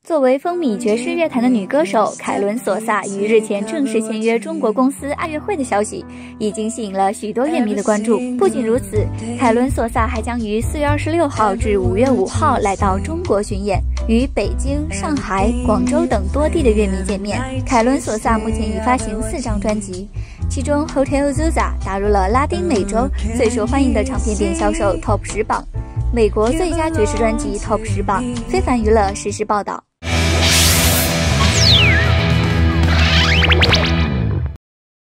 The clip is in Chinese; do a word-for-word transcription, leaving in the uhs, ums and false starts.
作为风靡爵士乐坛的女歌手凯伦·索萨于日前正式签约中国公司爱乐会的消息，已经吸引了许多乐迷的关注。不仅如此，凯伦·索萨还将于四月二十六号至五月五号来到中国巡演，与北京、上海、广州等多地的乐迷见面。凯伦·索萨目前已发行四张专辑，其中 Hotel Zusa 打入了拉丁美洲最受欢迎的唱片店销售 Top 十榜，美国最佳爵士专辑 Top 十榜。非凡娱乐实时报道。